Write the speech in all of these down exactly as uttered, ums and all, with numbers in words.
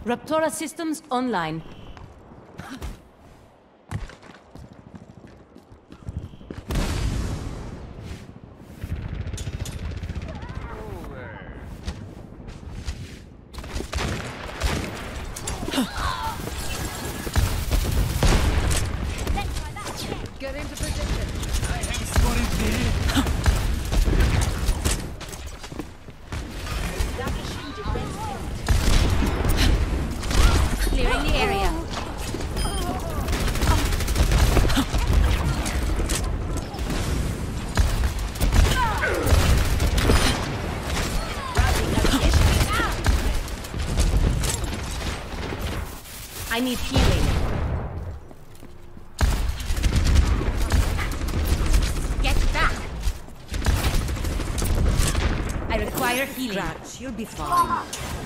Raptora systems online. Get into position. I have spotted thee. Clearing the area. I need healing. Get back! I require healing. Scratch, you'll be fine.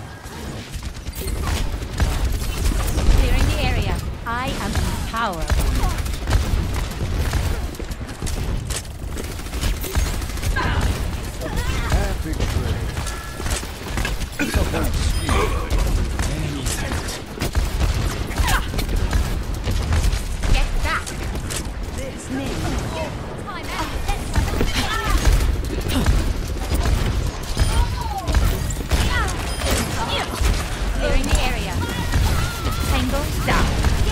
Clearing the area. I am empowered. Epic trade. Enemy sighted. Get back! This name. Clearing the area. Tango down.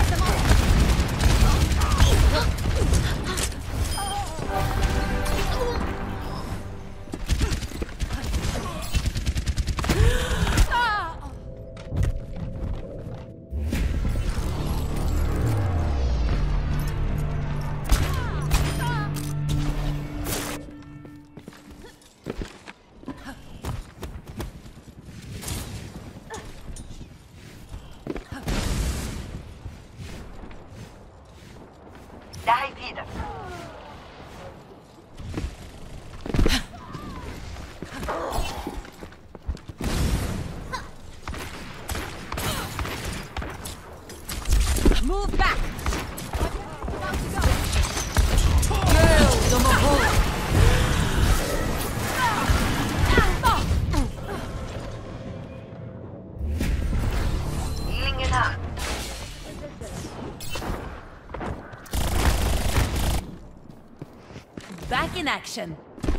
Dai wieder. Move back! Healing enough. Back in action.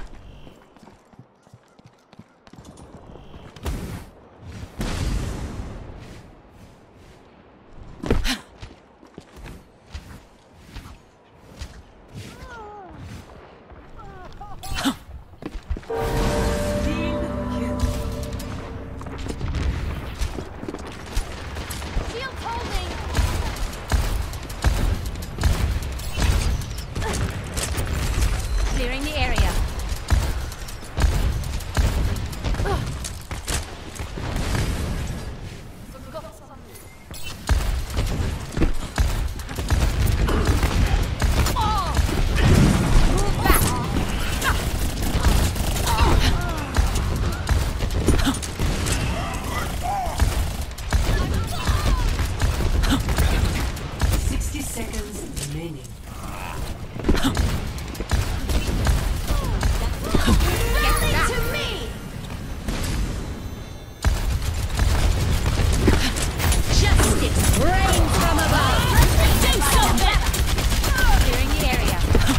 Clearing the area. Move back. Sixty seconds remaining. Rain from above! Do so better! Clearing the area.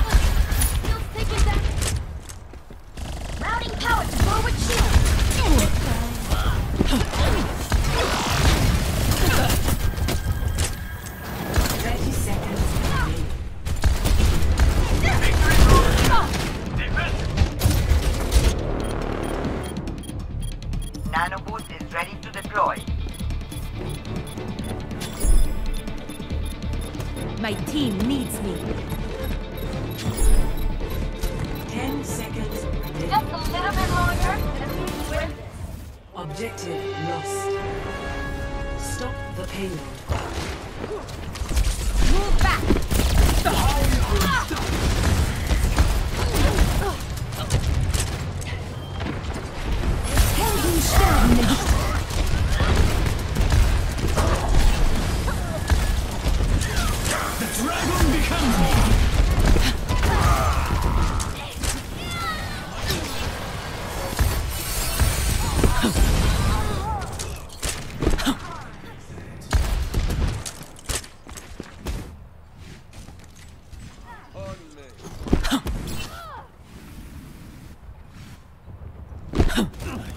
Routing power to forward shield. Thirty seconds remaining. Nanoboost is ready to deploy. My team needs me. Ten seconds remaining. Just a little bit longer and we win. Objective lost. Stop the payload. Move back! Helden sterben nicht! The dragon becomes me. Ugh.